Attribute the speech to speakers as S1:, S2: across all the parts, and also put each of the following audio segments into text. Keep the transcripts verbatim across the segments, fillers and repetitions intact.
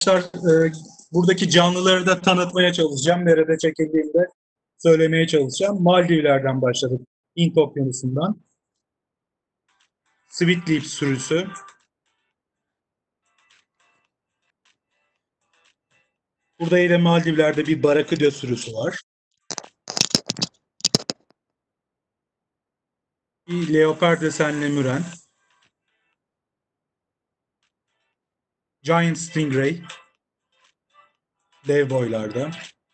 S1: e, buradaki canlıları da tanıtmaya çalışacağım. Nerede çekildiğinde söylemeye çalışacağım. Maldivler'den başladık. Hint Okyanusu'ndan. Sweetlip sürüsü. Burada yine Maldivler'de bir baraküda sürüsü var. Bir leopar desenli müren. Giant Stingray. Dev boylarda.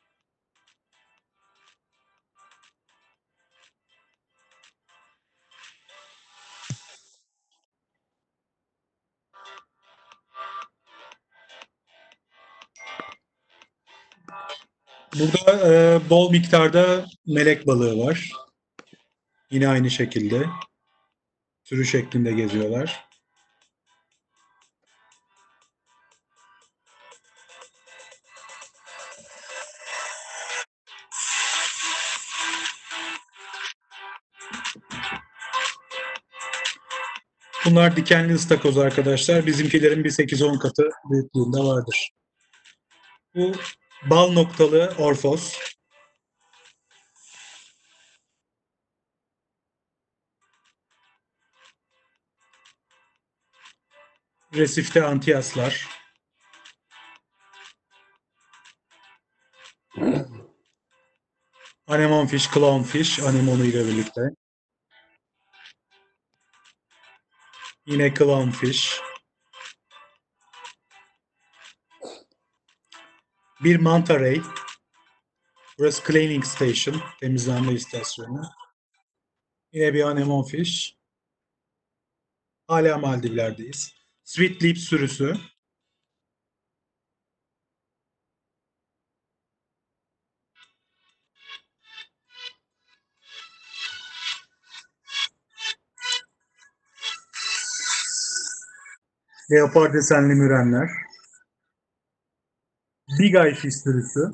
S1: Burada e, bol miktarda melek balığı var. Yine aynı şekilde. Sürü şeklinde geziyorlar. Bunlar dikenli ıstakoz arkadaşlar. Bizimkilerin bir sekiz on katı büyüklüğünde vardır. Bu bal noktalı orfos. Resifte antiyaslar. Anemonfish, clownfish, anemonu ile birlikte. Yine clownfish. Bir manta ray. Burası cleaning station, temizlenme istasyonu. Yine bir anemonfish. Hala Maldivler'deyiz. Sweetlip sürüsü. Leopar desenli mürenler. Big Eye fish sürüsü.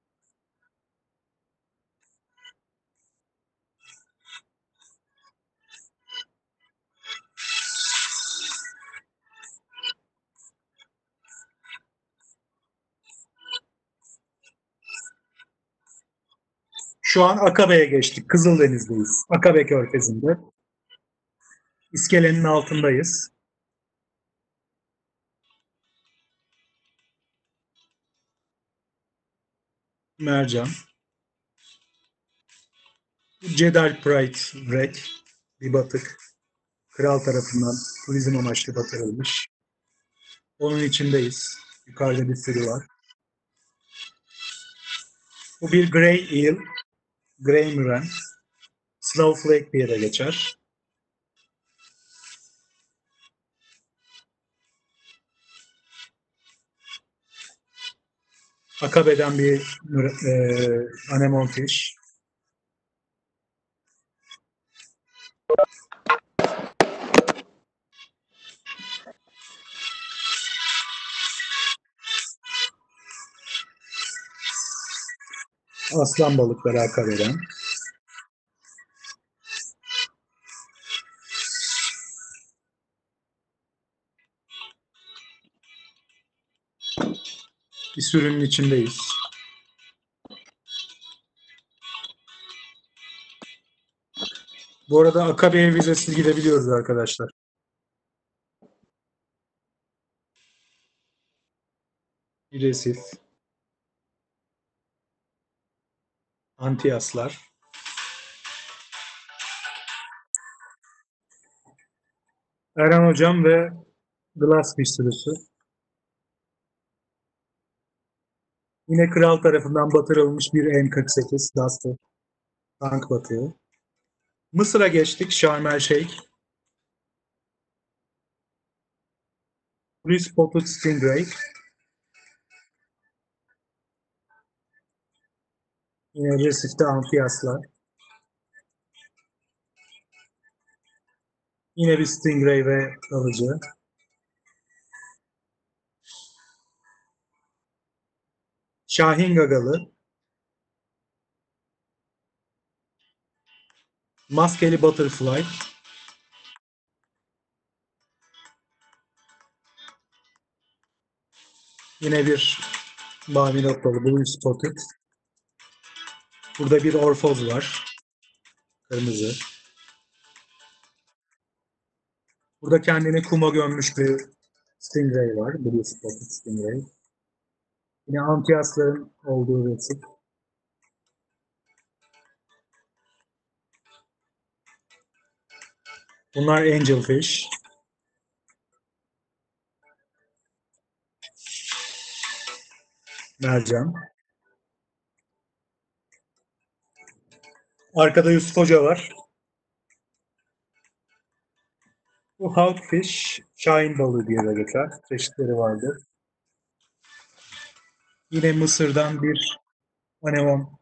S1: Şu an Akabe'ye geçtik. Kızıldeniz'deyiz. Akabe Körfezi'nde. İskelenin altındayız. Mercan. Cedar Pride Wreck. Bir batık. Kral tarafından turizm amaçlı batırılmış. Onun içindeyiz. Yukarıda bir sürü var. Bu bir Grey Eel. Grey Müren. Snowflake bir yere geçer. Akabe'den bir e, anemonfish. Aslan balıkları Akabe'den. Bir sürünün içindeyiz. Bu arada Akabe'ye vizesiz gidebiliyoruz arkadaşlar. Bir resif. Antiyaslar. Erhan Hocam ve Glassfish sürüsü. Yine kral tarafından batırılmış bir M kırk sekiz Duster. Tank batığı. Mısır'a geçtik. Sharm el Sheikh. Blue Spotted Stingray. Yine resifte amfiyaslar. Yine bir Stingray ve alıcı. Şahin gagalı. Maskeli butterfly. Yine bir mavi noktalı Blue Spotted. Burada bir orfoz var. Kırmızı. Burada kendini kuma gömmüş bir Stingray var. Blue Spotted Stingray. Yine antiasların olduğu resim. Bunlar Angelfish. Mercan. Arkada Yusuf Hoca var. Bu Hawkfish, Şahin balığı diye de geçer. Çeşitleri vardır. Yine Mısır'dan bir anemon.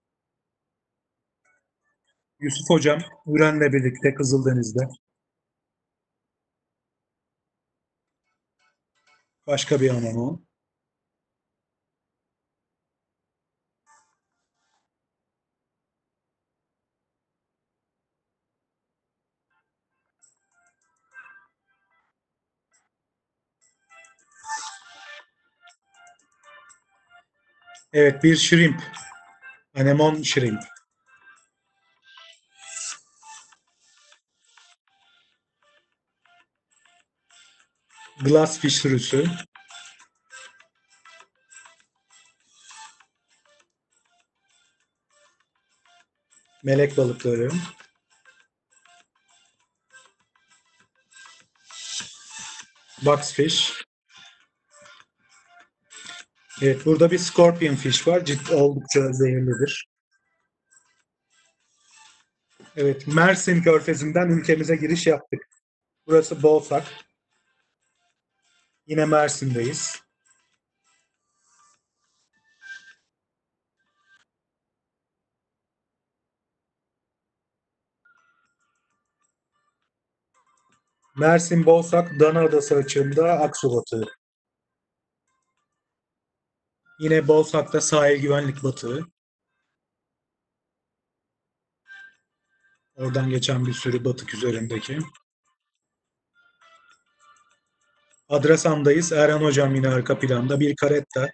S1: Yusuf Hocam, Üren'le birlikte Kızıldeniz'de. Başka bir anemon. Evet, bir shrimp. Anemon shrimp. Glassfish sürüsü. Melek balıkları. Boxfish. Evet, burada bir scorpion fish var. Ciddi oldukça zehirlidir. Evet, Mersin Körfezi'nden ülkemize giriş yaptık. Burası Bolsak. Yine Mersin'deyiz. Mersin Bolsak Dana Adası açığında Aksu batığı. Yine Bolsak'ta sahil güvenlik batığı. Oradan geçen bir sürü batık üzerindeki. Adrasan'dayız. Erhan Hocam yine arka planda. Bir karetta.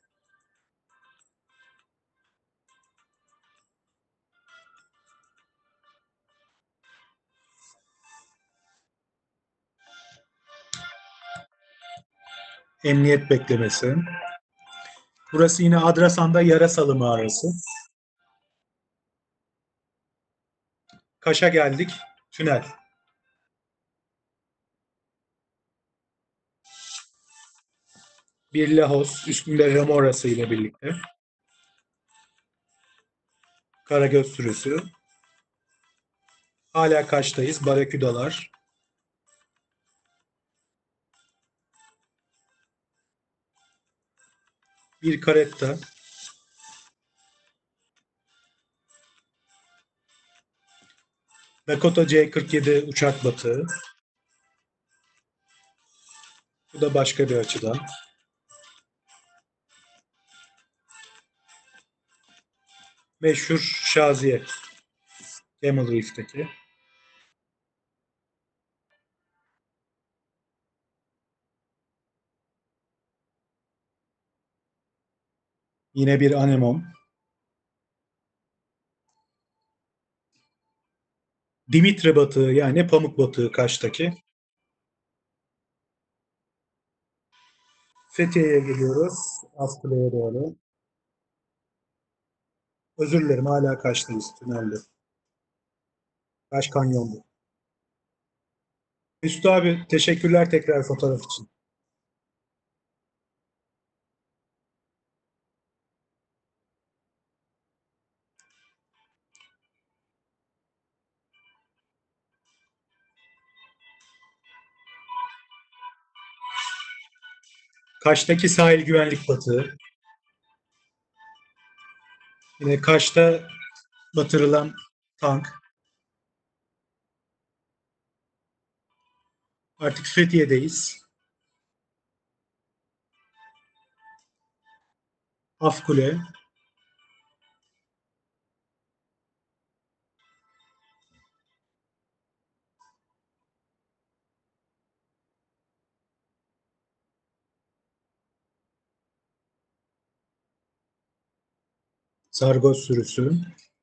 S1: Emniyet beklemesi. Burası yine Adrasan'da Yarasalı mağarası. Kaş'a geldik. Tünel. Bir Lahos. Üstünde Remorası ile birlikte. Karagöz sürüsü. Hala Kaş'tayız. Baraküdalar. Bir karetta. Dakota C kırk yedi uçak batığı. Bu da başka bir açıdan. Meşhur Şaziye. Camel Reef'teki. Yine bir anemon. Dimitri batığı yani pamuk batığı Kaş'taki. Fethiye'ye geliyoruz. Askule'ye doğru. Özür dilerim hala Kaş'tayız tünelde. Kaş Kanyon'da. Mesut abi teşekkürler tekrar fotoğraf için. Kaş'taki sahil güvenlik batığı. Yine Kaş'ta batırılan tank. Artık Fethiye'deyiz. Afkule. Sargoz sürüsü,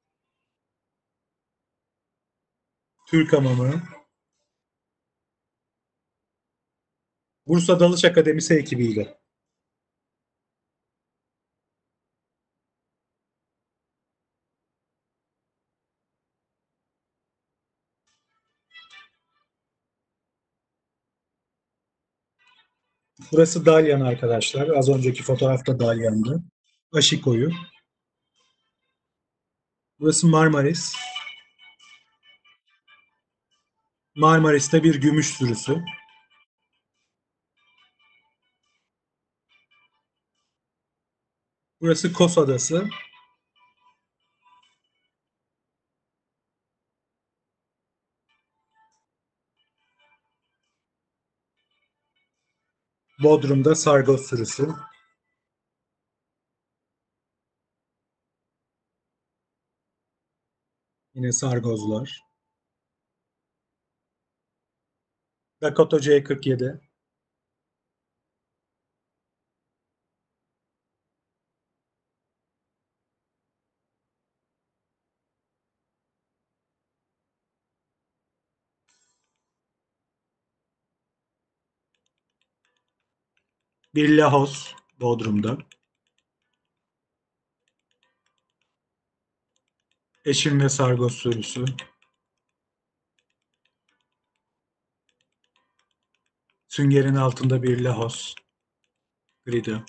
S1: Türk hamamı, Bursa Dalış Akademisi ekibiyle. Burası Dalyan arkadaşlar. Az önceki fotoğrafta Dalyan'dı. Aşikoyu. Burası Marmaris. Marmaris'te bir gümüş sürüsü. Burası Kos Adası. Bodrum'da Sargoz sürüsü. Yine Sargozlar. Dakota C kırk yedi. Bir Lahos Bodrum'da. Eşin ve Sargoz sürüsü. Süngerin altında bir Lahos. Grida.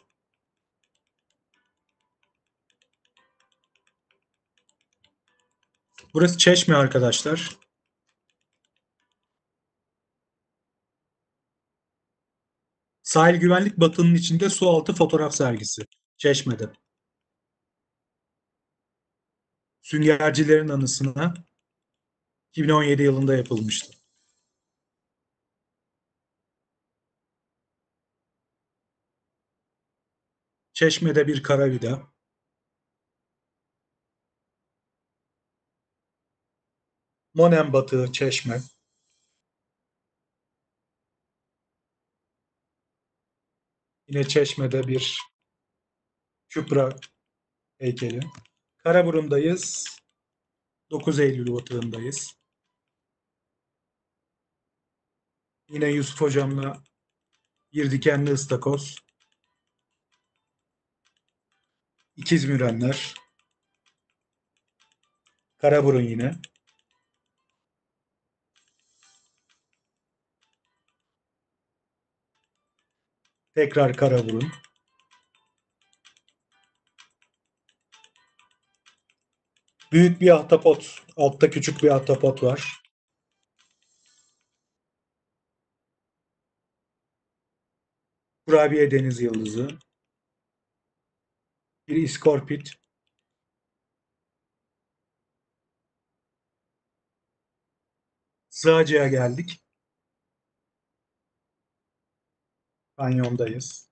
S1: Burası Çeşme arkadaşlar. Sahil Güvenlik Batı'nın içinde su altı fotoğraf sergisi. Çeşme'de. Süngercilerin anısına iki bin on yedi yılında yapılmıştı. Çeşme'de bir karavida. Monem Batığı Çeşme. Yine Çeşme'de bir Kübra heykeli. Karaburun'dayız. dokuz Eylül batığındayız. Yine Yusuf Hocam'la bir dikenli ıstakoz. İkizmürenler. Karaburun yine. Tekrar Karaburun. Büyük bir ahtapot. Altta küçük bir ahtapot var. Kurabiye deniz yıldızı. Bir iskorpit. Sığacı'ya geldik. Kanyondayız.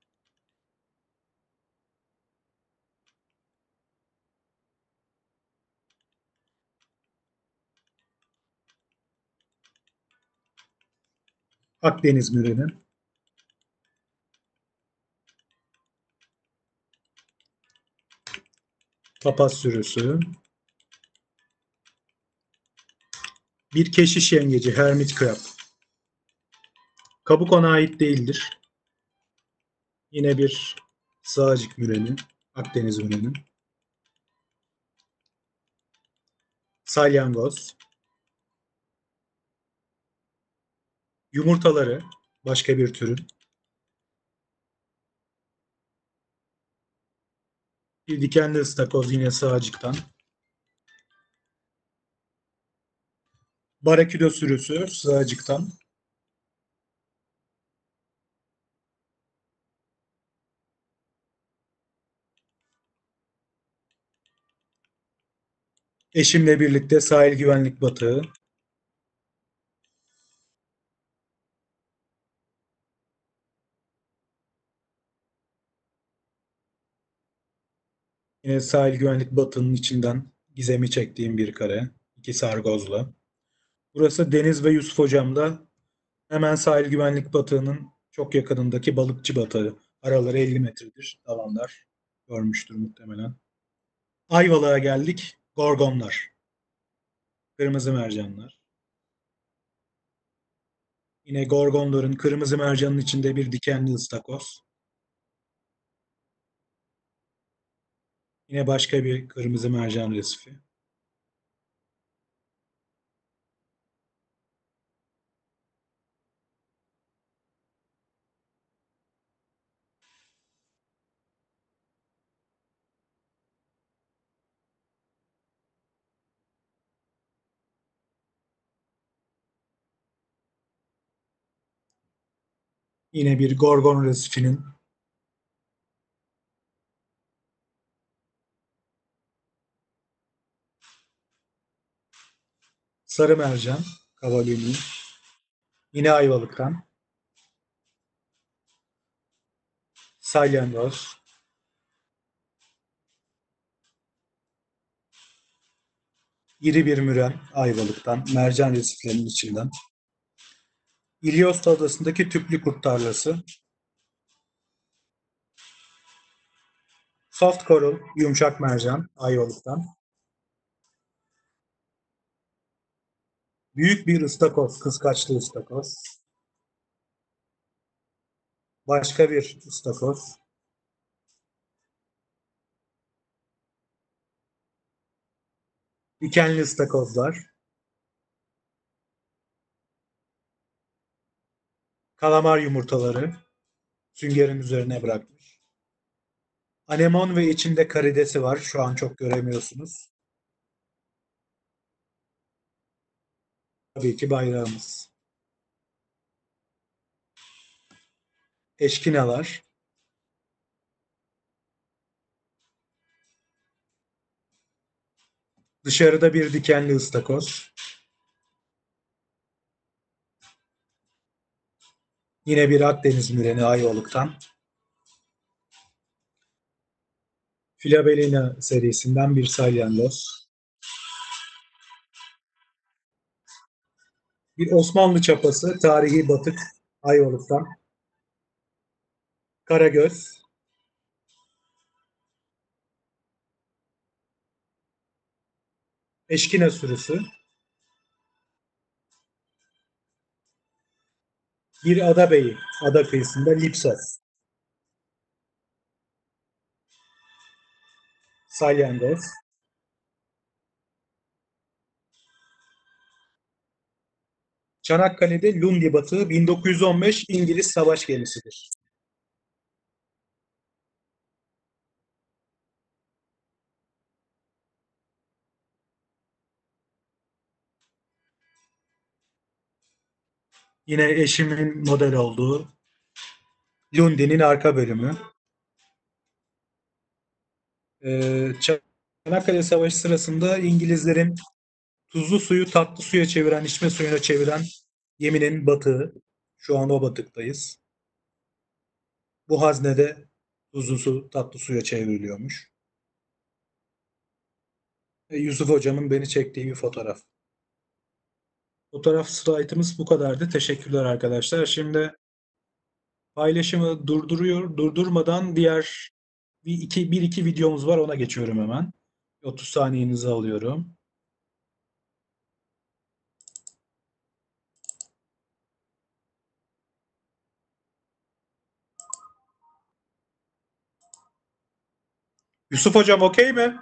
S1: Akdeniz müreni. Papaz sürüsü. Bir keşiş yengeci, hermit crab. Kabuk ona ait değildir. Yine bir sığacık müreni, Akdeniz müreni. Salyangoz. Yumurtaları, başka bir türün. Bir dikenli ıstakoz yine sığacıktan. Baraküdo sürüsü sığacıktan. Eşimle birlikte sahil güvenlik batığı. Yine sahil güvenlik batının içinden gizemi çektiğim bir kare. İki sargozla. Burası Deniz ve Yusuf Hocam'da hemen sahil güvenlik batığının çok yakınındaki balıkçı batağı. Araları elli metredir. Tavanlar görmüştür muhtemelen. Ayvalık'a geldik. Gorgonlar. Kırmızı mercanlar. Yine gorgonların kırmızı mercanın içinde bir dikenli ıstakoz. Yine başka bir kırmızı mercan resifi. Yine bir gorgon resifinin sarı mercan, kavalini. Yine Ayvalık'tan. Salyangoz. İri bir müren Ayvalık'tan. Mercan resiflerinin içinden. İlyosta Adası'ndaki tüplü kurt tarlası. Soft coral, yumuşak mercan Ayvalık'tan. Büyük bir ıstakoz, kıskaçlı ıstakoz. Başka bir ıstakoz. Dikenli ıstakozlar. Kalamar yumurtaları. Süngerin üzerine bırakmış. Anemon ve içinde karidesi var. Şu an çok göremiyorsunuz. Tabii ki bayrağımız. Eşkinalar. Dışarıda bir dikenli ıstakoz. Yine bir Akdeniz müreni Ayvalık'tan. Filabelina serisinden bir salyangoz. Bir Osmanlı çapası, tarihi batık Ayvalık'tan. Karagöz. Eşkina sürüsü. Bir ada beyi, ada kıyısında Lipsos. Salyangoz. Çanakkale'de Lundi batığı bin dokuz yüz on beş İngiliz savaş gemisidir. Yine eşimin model olduğu Lundi'nin arka bölümü. Ee, Çanakkale Savaşı sırasında İngilizlerin tuzlu suyu tatlı suya çeviren, içme suyuna çeviren geminin batığı. Şu an o batıktayız. Bu haznede tuzlu su tatlı suya çevriliyormuş. E, Yusuf hocamın beni çektiği bir fotoğraf. Fotoğraf slaytımız bu kadardı. Teşekkürler arkadaşlar. Şimdi paylaşımı durduruyor, durdurmadan diğer bir iki, bir iki videomuz var. Ona geçiyorum hemen. otuz saniyenizi alıyorum. Yusuf hocam okey mi?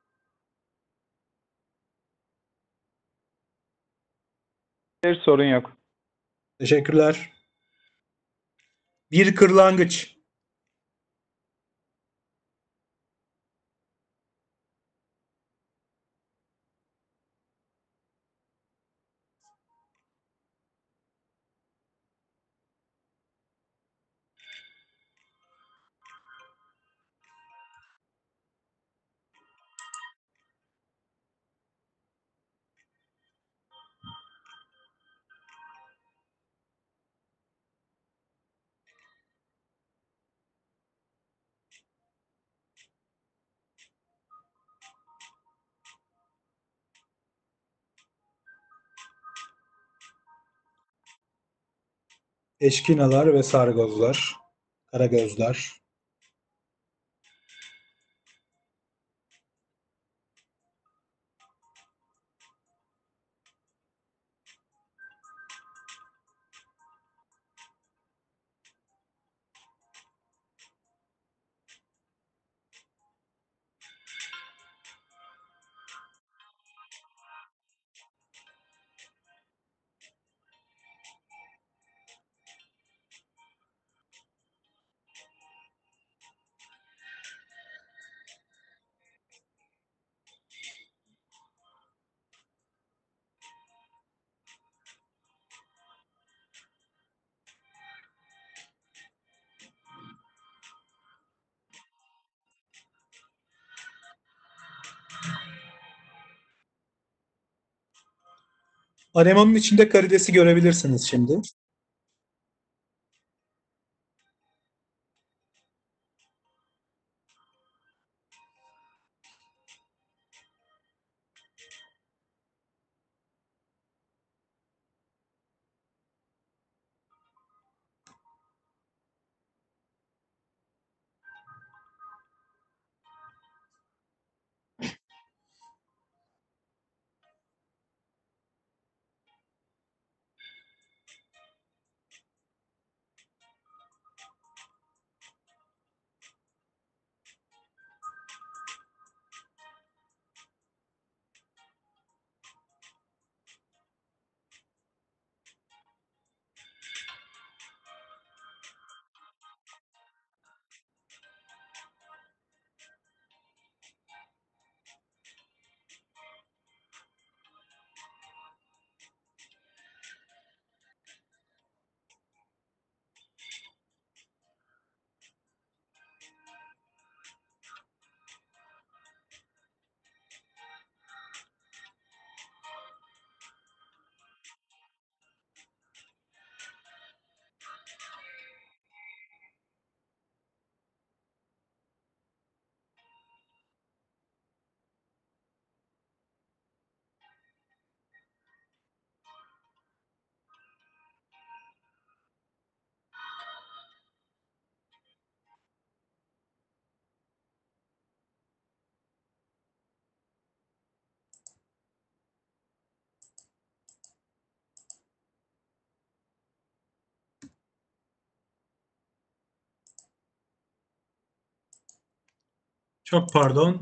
S2: Bir sorun yok.
S1: Teşekkürler. Bir kırlangıç. Eşkinalar ve sargozlar. Karagözler. Anemonun içinde karidesi görebilirsiniz şimdi. Çok pardon.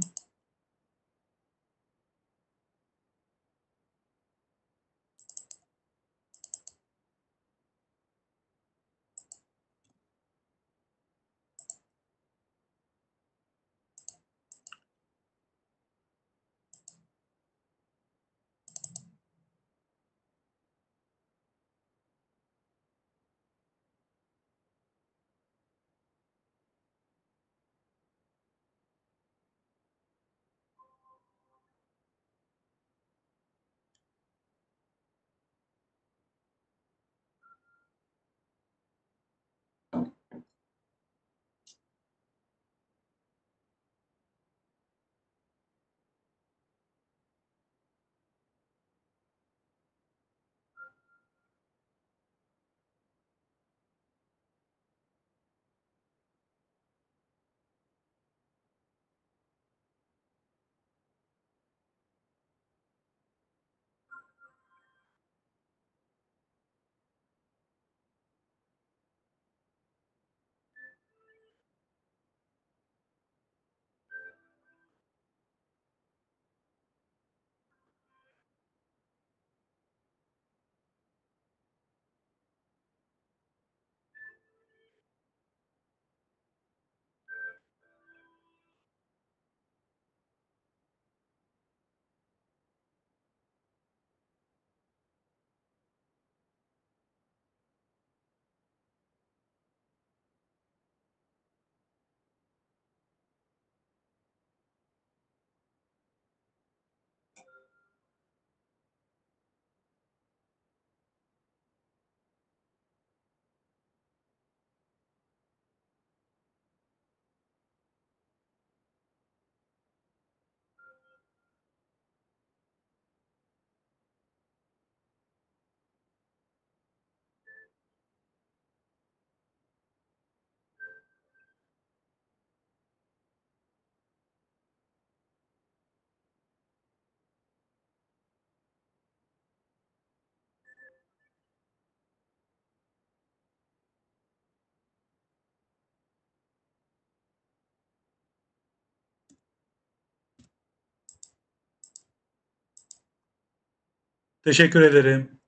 S1: Teşekkür ederim.